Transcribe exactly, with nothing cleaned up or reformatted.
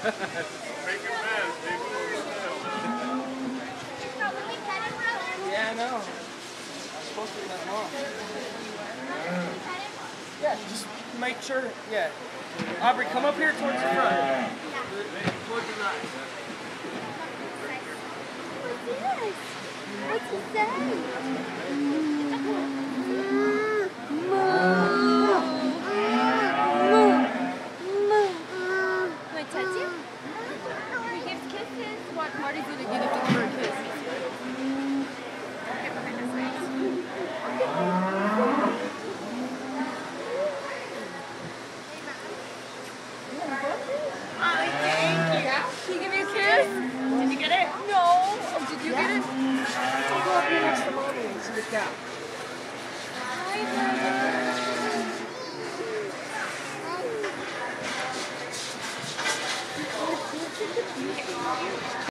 Yeah, I know. I'm supposed to let him off. Yeah, just make sure. Yeah. Aubrey, come up here towards the front. Towards the right. What's he saying? Wait, touch you? He gives kisses. Watch, Marty's gonna get him to give her a kiss. Okay, behind his face. Oh, thank you. Can you give me a kiss? Did you get it? No. Oh, did you get it? Go up here next to mommy and see the cow. Hi, brother.